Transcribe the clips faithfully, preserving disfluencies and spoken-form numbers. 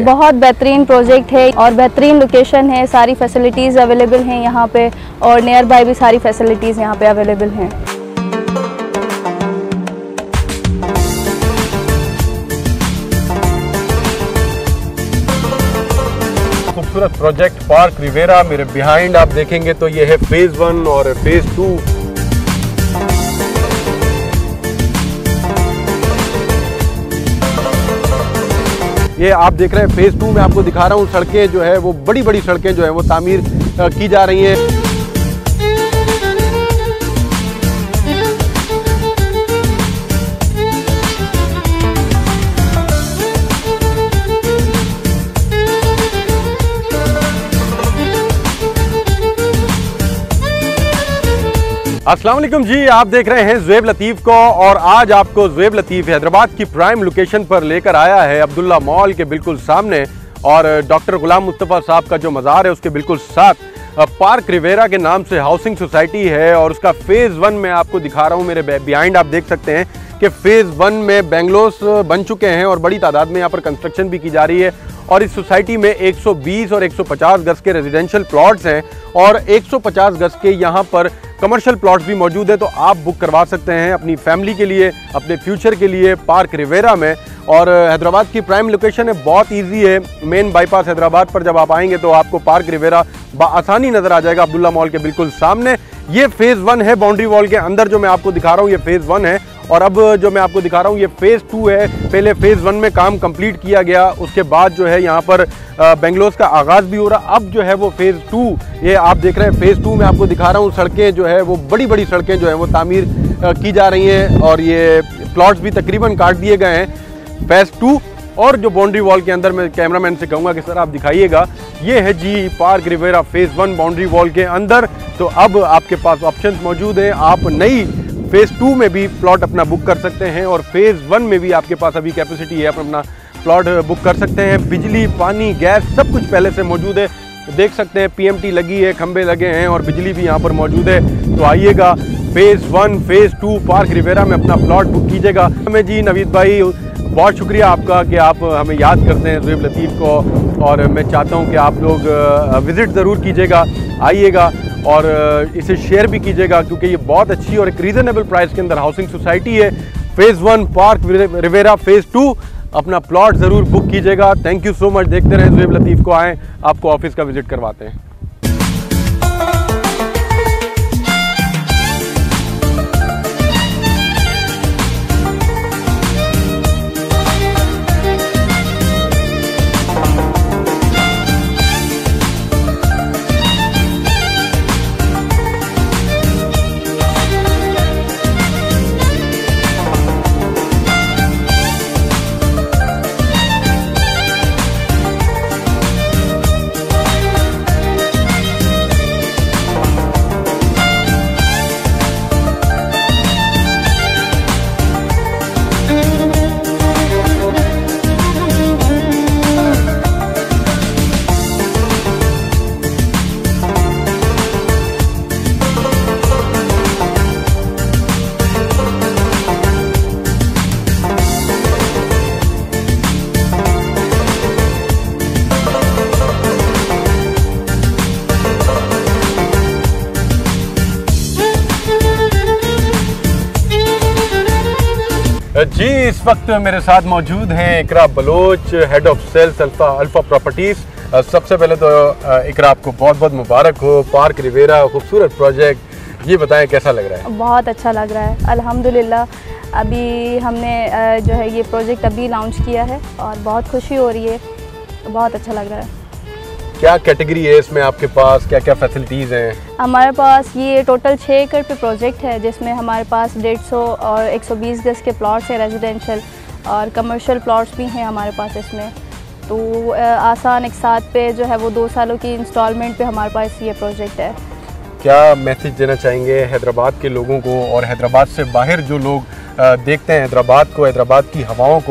है? बहुत बेहतरीन प्रोजेक्ट है और बेहतरीन लोकेशन है, सारी फैसिलिटीज़ अवेलेबल हैं यहाँ पे और नियर बाय भी सारी फैसिलिटीज़ यहाँ पे अवेलेबल हैं। खूबसूरत प्रोजेक्ट पार्क रिवेरा मेरे बिहाइंड आप देखेंगे तो ये है फेज वन और फेज टू। ये आप देख रहे हैं फेज टू में आपको दिखा रहा हूँ सड़कें जो है वो बड़ी बड़ी सड़कें जो है वो तामीर की जा रही हैं। अस्सलाम वालेकुम जी, आप देख रहे हैं ज़ुएब लतीफ़ को और आज आपको ज़ुएब लतीफ़ हैदराबाद की प्राइम लोकेशन पर लेकर आया है अब्दुल्ला मॉल के बिल्कुल सामने और डॉक्टर गुलाम मुस्तफ़ा साहब का जो मज़ार है उसके बिल्कुल साथ पार्क रिवेरा के नाम से हाउसिंग सोसाइटी है और उसका फेज़ वन में आपको दिखा रहा हूँ। मेरे बिहाइंड आप देख सकते हैं कि फेज़ वन में बेंगलोस बन चुके हैं और बड़ी तादाद में यहाँ पर कंस्ट्रक्शन भी की जा रही है और इस सोसाइटी में एक सौ बीस और एक सौ पचास गज के रेजिडेंशियल प्लॉट्स हैं और एक सौ पचास गज के यहाँ पर कमर्शियल प्लॉट्स भी मौजूद है। तो आप बुक करवा सकते हैं अपनी फैमिली के लिए, अपने फ्यूचर के लिए पार्क रिवेरा में। और हैदराबाद की प्राइम लोकेशन है, बहुत इजी है। मेन बाईपास हैदराबाद पर जब आप आएंगे तो आपको पार्क रिवेरा आसानी नज़र आ जाएगा अब्दुल्ला मॉल के बिल्कुल सामने। ये फेज़ वन है, बाउंड्री वॉल के अंदर जो मैं आपको दिखा रहा हूँ ये फेज़ वन है और अब जो मैं आपको दिखा रहा हूँ ये फेज़ टू है। पहले फेज़ वन में काम कंप्लीट किया गया, उसके बाद जो है यहाँ पर बेंगलोस का आगाज़ भी हो रहा। अब जो है वो फेज़ टू, ये आप देख रहे हैं फेज़ टू में आपको दिखा रहा हूँ सड़कें जो है वो बड़ी बड़ी सड़कें जो है वो तामीर की जा रही हैं और ये प्लॉट्स भी तकरीबन काट दिए गए हैं फेज़ टू। और जो बाउंड्री वॉल के अंदर मैं कैमरामैन से कहूँगा कि सर आप दिखाइएगा, ये है जी Park Riviera phase one boundary wall के अंदर। तो अब आपके पास ऑप्शंस मौजूद हैं, आप नई फेज़ टू में भी प्लॉट अपना बुक कर सकते हैं और फेज़ वन में भी आपके पास अभी कैपेसिटी है, आप अपना प्लॉट बुक कर सकते हैं। बिजली, पानी, गैस सब कुछ पहले से मौजूद है, देख सकते हैं पीएमटी लगी है, खंबे लगे हैं और बिजली भी यहाँ पर मौजूद है। तो आइएगा phase one phase two Park Riviera में अपना प्लॉट बुक कीजिएगा। हमें जी नवीद भाई बहुत शुक्रिया आपका कि आप हमें याद करते हैं ज़ुएब लतीफ़ को और मैं चाहता हूँ कि आप लोग विज़िट ज़रूर कीजिएगा, आइएगा और इसे शेयर भी कीजिएगा क्योंकि ये बहुत अच्छी और एक रीज़नेबल प्राइस के अंदर हाउसिंग सोसाइटी है। Phase one Park Riviera, phase two अपना प्लॉट ज़रूर बुक कीजिएगा। Thank you so much. देखते रहें ज़ुएब लतीफ़ को, आएँ आपको ऑफिस का विज़िट करवाते हैं। जी इस वक्त मेरे साथ मौजूद हैं Iqra Baloch, head of sales Alpha Alpha Properties. सबसे पहले तो इकरा आपको बहुत बहुत मुबारक हो, पार्क रिवेरा खूबसूरत प्रोजेक्ट, ये बताएं कैसा लग रहा है? बहुत अच्छा लग रहा है अल्हम्दुलिल्लाह। अभी हमने जो है ये प्रोजेक्ट अभी लॉन्च किया है और बहुत खुशी हो रही है, बहुत अच्छा लग रहा है। क्या कैटेगरी है इसमें आपके पास, क्या क्या फैसिलिटीज़ हैं? हमारे पास ये टोटल छः एकड़ पे प्रोजेक्ट है जिसमें हमारे पास डेढ़ सौ और एक सौ बीस गज के प्लॉट्स हैं रेजिडेंशियल और कमर्शियल प्लॉट्स भी हैं हमारे पास इसमें। तो आसान एक साथ पे जो है वो दो सालों की इंस्टॉलमेंट पे हमारे पास ये प्रोजेक्ट है। क्या मैसेज देना चाहेंगे हैदराबाद के लोगों को और हैदराबाद से बाहर जो लोग देखते हैं हैदराबाद को, हैदराबाद की हवाओं को,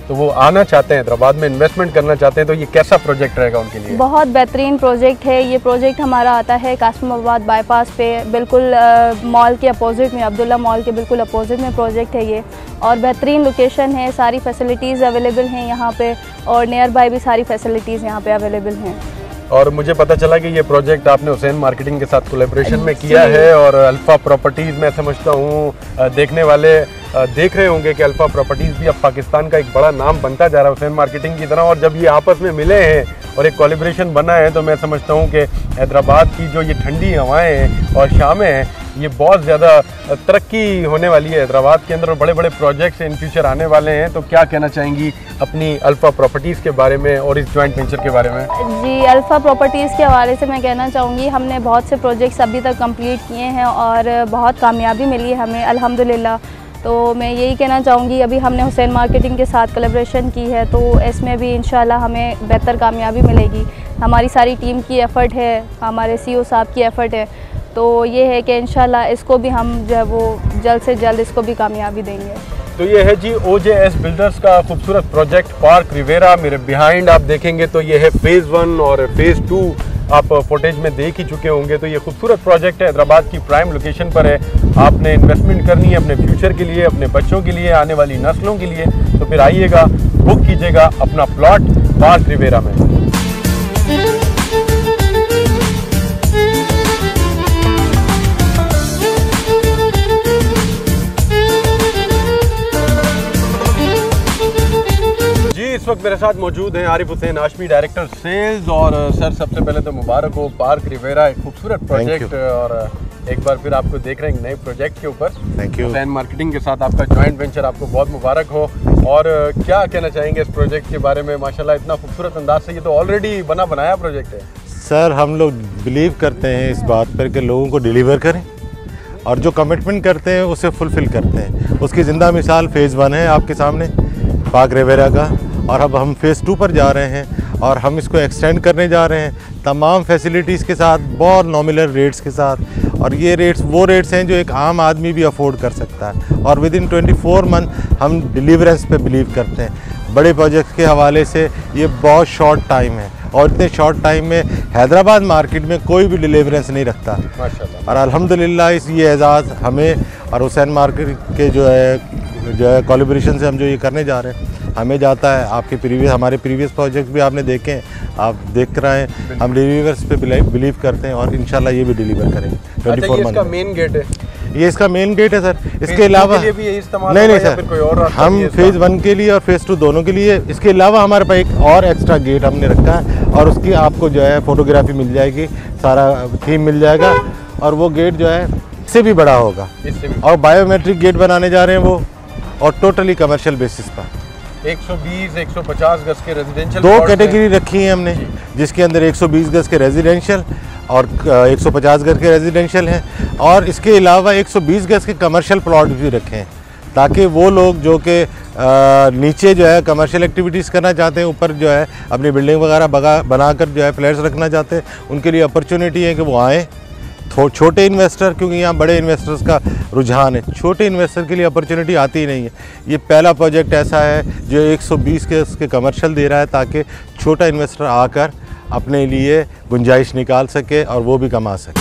तो वो आना चाहते हैं हैदराबाद में, इन्वेस्टमेंट करना चाहते हैं, तो ये कैसा प्रोजेक्ट रहेगा उनके लिए? बहुत बेहतरीन प्रोजेक्ट है। ये प्रोजेक्ट हमारा आता है कासिमाबाद बाईपास पे, बिल्कुल मॉल के अपोजिट में, अब्दुल्ला मॉल के बिल्कुल अपोजिट में प्रोजेक्ट है ये, और बेहतरीन लोकेशन है, सारी फैसिलिटीज़ अवेलेबल हैं यहाँ पे, और नियर बाय भी सारी फैसिलिटीज़ यहाँ पे अवेलेबल हैं। और मुझे पता चला कि ये प्रोजेक्ट आपने हुसैन मार्केटिंग के साथ कोलैबोरेशन में किया है, और अल्फ़ा प्रॉपर्टीज़, मैं समझता हूँ देखने वाले देख रहे होंगे कि अल्फ़ा प्रॉपर्टीज़ भी अब पाकिस्तान का एक बड़ा नाम बनता जा रहा है हुसैन मार्केटिंग की तरह। और जब ये आपस में मिले हैं और एक कोलैबोरेशन बना है, तो मैं समझता हूँ कि हैदराबाद की जो ये ठंडी हवाएँ हैं और शामें हैं, ये बहुत ज़्यादा तरक्की होने वाली है हैदराबाद के अंदर, और बड़े बड़े प्रोजेक्ट्स इन फ्यूचर आने वाले हैं। तो क्या कहना चाहेंगी अपनी अल्फ़ा प्रॉपर्टीज़ के बारे में और इस जॉइंट वेंचर के बारे में? जी, अल्फ़ा प्रॉपर्टीज़ के हवाले से मैं कहना चाहूँगी, हमने बहुत से प्रोजेक्ट्स अभी तक कंप्लीट किए हैं और बहुत कामयाबी मिली है हमें अल्हम्दुलिल्लाह। तो मैं यही कहना चाहूँगी, अभी हमने हुसैन मार्केटिंग के साथ कोलैबोरेशन की है, तो इसमें भी इंशाल्लाह हमें बेहतर कामयाबी मिलेगी। हमारी सारी टीम की एफ़र्ट है, हमारे सी ई ओ साहब की एफ़र्ट है, तो ये है कि इंशाल्लाह इसको भी हम जो है वो जल्द से जल्द इसको भी कामयाबी देंगे। तो ये है जी ओ जे एस बिल्डर्स का खूबसूरत प्रोजेक्ट पार्क रिवेरा। मेरे बिहाइंड आप देखेंगे तो ये है फेज़ वन और फेज़ टू, आप फुटेज में देख ही चुके होंगे। तो ये खूबसूरत प्रोजेक्ट है, हैदराबाद की प्राइम लोकेशन पर है। आपने इन्वेस्टमेंट करनी है अपने फ्यूचर के लिए, अपने बच्चों के लिए, आने वाली नस्लों के लिए, तो फिर आइएगा, बुक कीजिएगा अपना प्लॉट पार्क रिवेरा में। इस वक्त मेरे साथ मौजूद हैं आरिफ हुसैन हाशमी, डायरेक्टर सेल्स। और सर, सबसे पहले तो मुबारक हो, पार्क रिवेरा एक खूबसूरत प्रोजेक्ट, और एक बार फिर आपको देख रहे हैं नए प्रोजेक्ट के ऊपर। Thank you. हुसैन मार्केटिंग के साथ आपका जॉइंट वेंचर, आपको बहुत मुबारक हो। और क्या कहना चाहेंगे इस प्रोजेक्ट के बारे में? माशाल्लाह इतना खूबसूरत अंदाज से, ये तो ऑलरेडी बना बनाया प्रोजेक्ट है। सर, हम लोग बिलीव करते हैं इस बात पर कि लोगों को डिलीवर करें, और जो कमिटमेंट करते हैं उसे फुलफ़िल करते हैं। उसकी ज़िंदा मिसाल फ़ेज़ वन है आपके सामने पार्क रिवेरा का, और अब हम फ़ेज़ टू पर जा रहे हैं, और हम इसको एक्सटेंड करने जा रहे हैं तमाम फैसिलिटीज़ के साथ, बहुत नॉमिनल रेट्स के साथ। और ये रेट्स वो रेट्स हैं जो एक आम आदमी भी अफोर्ड कर सकता है, और with in twenty four month हम डिलीवरेंस पे बिलीव करते हैं। बड़े प्रोजेक्ट्स के हवाले से ये बहुत शॉर्ट टाइम है, और इतने शॉर्ट टाइम में हैदराबाद मार्केट में कोई भी डिलीवरेंस नहीं रखता माशाल्लाह। और अल्हम्दुलिल्लाह इस ये एजाज़ हमें और हुसैन मार्केट के जो है जो है कोलैबोरेशन से हम जो ये करने जा रहे हैं हमें जाता है। आपके प्रीवियस हमारे प्रीवियस प्रोजेक्ट भी आपने देखे हैं, आप देख रहे हैं। हम डिलीवर्स पे बिलीव करते हैं, और इंशाल्लाह ये भी डिलीवर करेंगे ट्वेंटी फोर मंथ। इसका मेन गेट है, ये इसका मेन गेट है सर। इसके अलावा नहीं नहीं सर, हम फेज़ वन के लिए और फेज़ टू दोनों के लिए, इसके अलावा हमारे पास एक और एक्स्ट्रा गेट हमने रखा है, और उसकी आपको जो है फोटोग्राफी मिल जाएगी, सारा थीम मिल जाएगा, और वो गेट जो है इससे भी बड़ा होगा, और बायोमेट्रिक गेट बनाने जा रहे हैं वो, और टोटली कमर्शियल बेसिस पर। एक सौ बीस एक सौ पचास गज के रेजिडेंशियल दो कैटेगरी रखी है हमने, जिसके अंदर एक सौ बीस गज के रेजिडेंशियल और एक सौ पचास गज के रेजिडेंशियल हैं, और इसके अलावा एक सौ बीस गज के कमर्शियल प्लॉट भी रखे हैं, ताकि वो लोग जो कि नीचे जो है कमर्शियल एक्टिविटीज़ करना चाहते हैं, ऊपर जो है अपनी बिल्डिंग वगैरह बगा बनाकर जो है फ्लैट्स रखना चाहते हैं, उनके लिए अपॉर्चुनिटी है कि वो आएँ। छोटे इन्वेस्टर, क्योंकि यहाँ बड़े इन्वेस्टर्स का रुझान है, छोटे इन्वेस्टर के लिए अपॉर्चुनिटी आती ही नहीं है। ये पहला प्रोजेक्ट ऐसा है जो एक सौ बीस के उसके कमर्शियल दे रहा है, ताकि छोटा इन्वेस्टर आकर अपने लिए गुंजाइश निकाल सके और वो भी कमा सके।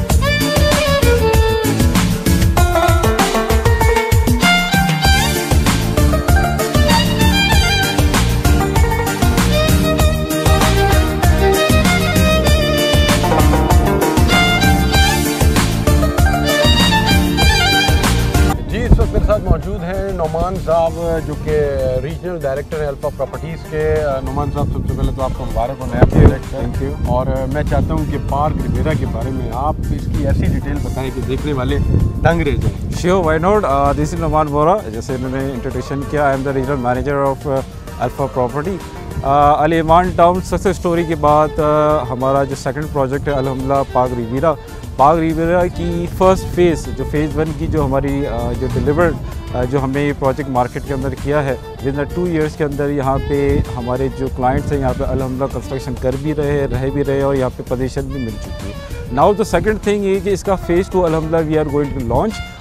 मौजूद हैं नोमान साहब, जो कि रीजनल डायरेक्टर हैं अल्फ़ा प्रॉपर्टीज़ के। नोमान साहब, सबसे पहले तो आपको मुबारक हो नया प्रोजेक्ट। Thank you. और मैं चाहता हूं कि पार्क रिवेरा के बारे में आप इसकी ऐसी डिटेल बताएं कि देखने वाले दंग रह जाएं। Sure, why not. This is Noman Bora, जैसे मैंने इंट्रोडक्शन किया, I am the regional manager of alpha property. Al Iman town success story के बाद uh, हमारा जो सेकंड प्रोजेक्ट है अल्हम्दुलिल्लाह पार्क रिवेरा। पार्क रिवेरा की फ़र्स्ट फेज़, जो फेज़ वन की जो हमारी uh, जो डिलीवर्ड uh, जो हमने ये प्रोजेक्ट मार्केट के अंदर किया है, विद इन टू इयर्स के अंदर यहाँ पे हमारे जो क्लाइंट्स हैं यहाँ पे अल्हम्दुलिल्लाह कंस्ट्रक्शन कर भी रहे रह भी रहे और यहाँ पे पोजीशन भी मिल चुकी है। नाउ द सेकंड थिंग ये कि इसका फेज़ टू अल्हम्दुलिल्लाह we are going to launch,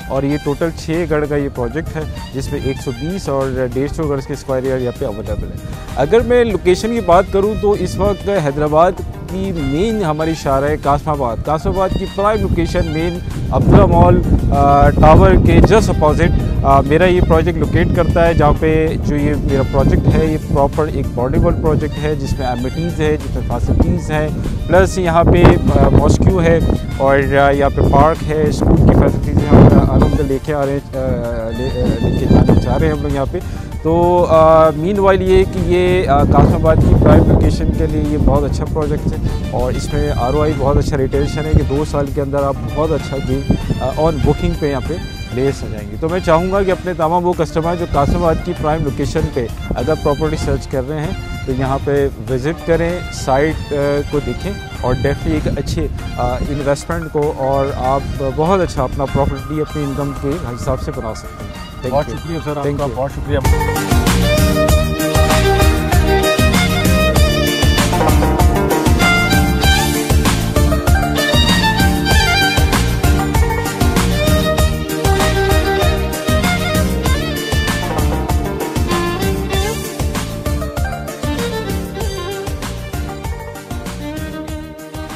और ये टोटल छः गढ़ का ये प्रोजेक्ट है, जिसमें एक सौ बीस और डेढ़ सौ गढ़ के स्क्वायर एरिया पे अवेलेबल है। अगर मैं लोकेशन की बात करूँ तो इस वक्त हैदराबाद की मेन हमारी शहर है कासमाबाद। कासमाबाद की prime location main Abdullah mall tower के जस्ट अपोजिट मेरा ये प्रोजेक्ट लोकेट करता है, जहाँ पे जो ये मेरा प्रोजेक्ट है ये प्रॉपर एक बॉडीबल प्रोजेक्ट है, जिसमें एमिनिटीज़ है, जिसमें फैसिलिटीज़ हैं, प्लस यहाँ पे मॉस्क्यू है और यहाँ पे पार्क है, स्कूल की फैसिलिटीज़ हैं। आनंद लेके आ रहे हैं, लेके जाने चाह रहे हैं हम लोग यहाँ पे। तो मीन वाइल ये कि ये कासमाबाद की प्राइम लोकेशन के लिए ये बहुत अच्छा प्रोजेक्ट है और इसमें आर ओ आई बहुत अच्छा रिटेंशन है कि दो साल के अंदर आप बहुत अच्छा गेम ऑन बुकिंग पे यहाँ पे ले सकेंगे। तो मैं चाहूँगा कि अपने तमाम वो कस्टमर जो कासमाबाद की प्राइम लोकेशन पे अगर प्रॉपर्टी सर्च कर रहे हैं तो यहाँ पे विज़िट करें, साइट को देखें और डेफिनेटली एक अच्छे इन्वेस्टमेंट को और आप बहुत अच्छा अपना प्रॉपर्टी अपनी इनकम के हिसाब से बना सकते हैं। बहुत शुक्रिया सर, Thank आपका you. बहुत शुक्रिया।